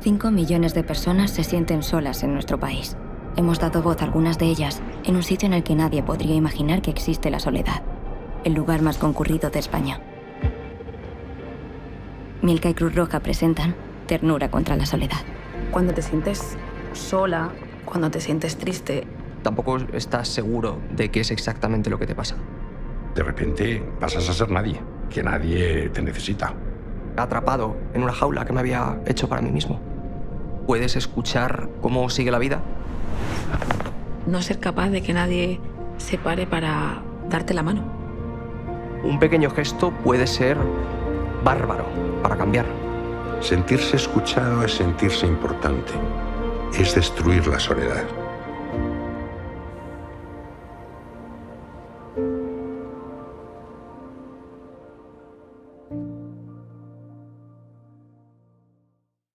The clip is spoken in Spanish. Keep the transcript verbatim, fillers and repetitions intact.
Cinco millones de personas se sienten solas en nuestro país. Hemos dado voz a algunas de ellas en un sitio en el que nadie podría imaginar que existe la soledad. El lugar más concurrido de España. Milka y Cruz Roja presentan Ternura contra la soledad. Cuando te sientes sola, cuando te sientes triste, tampoco estás seguro de qué es exactamente lo que te pasa. De repente pasas a ser nadie, que nadie te necesita. Atrapado en una jaula que me había hecho para mí mismo. ¿Puedes escuchar cómo sigue la vida? no ser capaz de que nadie se pare para darte la mano. Un pequeño gesto puede ser bárbaro para cambiar. Sentirse escuchado es sentirse importante. Es destruir la soledad.